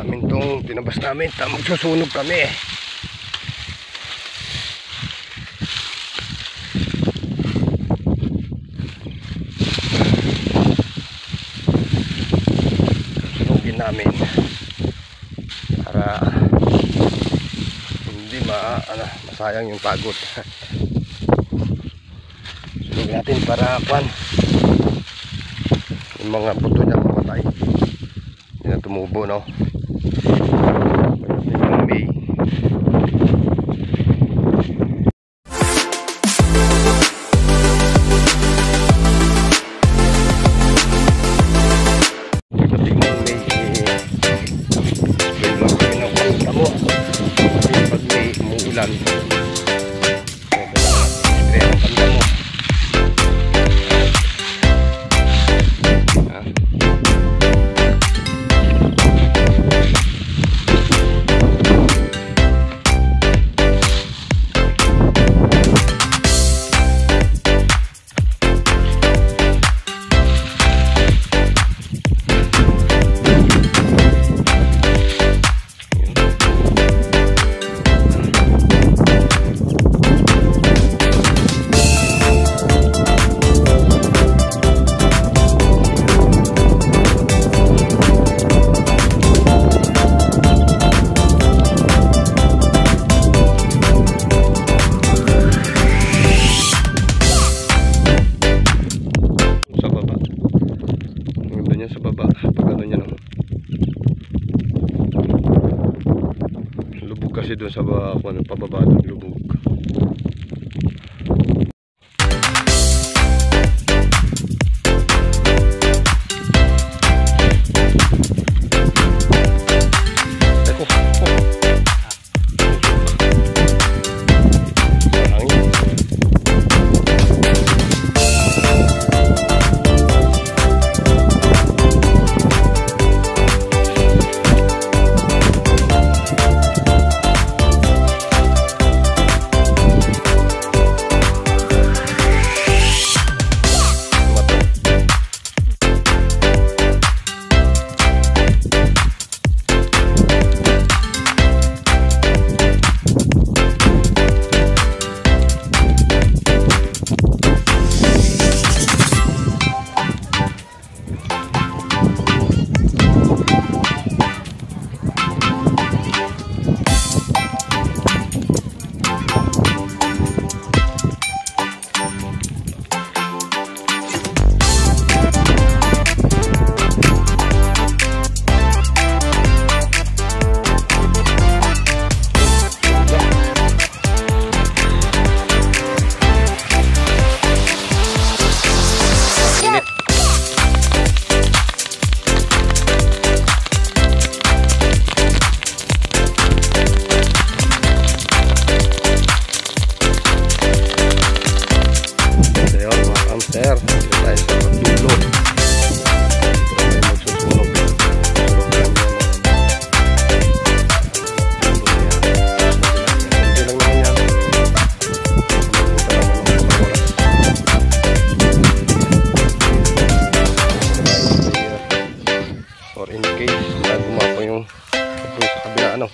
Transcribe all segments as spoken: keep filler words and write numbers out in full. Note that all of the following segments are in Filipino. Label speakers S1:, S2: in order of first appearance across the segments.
S1: namin tong tinabas namin. Magsusunog kami. Sunugin namin para hindi ma, ano, masayang yung pagod. Sunugin natin para kwan yung mga buto niya mamatay, hindi na tumubo, no? May pagdating ng May, spray lang kami ng pangita mo. Kasi pag may umuulan, spray ang pangita mo. sa baba, pag ano niya, no? Lubog kasi doon sa baba, ano, pababa doon, lubog. Sir, dito tayo sa dulo. Dito tayo magsusunog. Hindi lang naman yan. Or in case na gumapo yung apoy sa kabila, ano.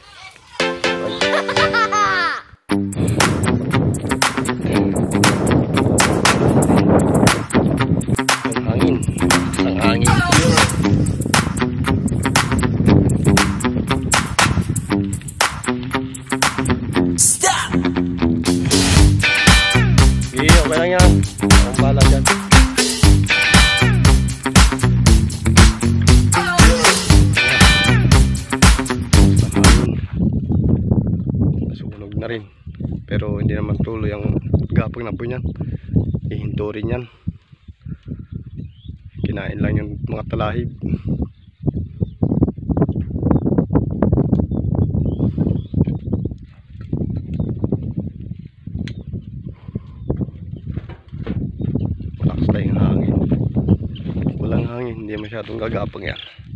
S1: Okay lang yan. Ang bala dyan. Nasunog na rin. Pero hindi naman tuloy ang gapang na po niyan. Ihinto rin yan. Kinain lang yung mga talahib. Walang hangin, hindi masyadong gagapang yan.